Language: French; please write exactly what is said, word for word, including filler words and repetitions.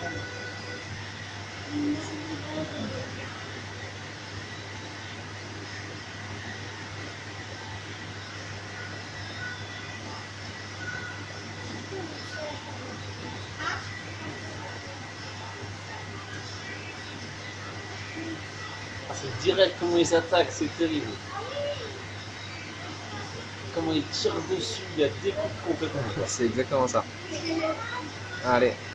C'est direct comment il s'attaque, c'est terrible. Comment il tire dessus, il a découpe complètement. C'est exactement ça. Allez.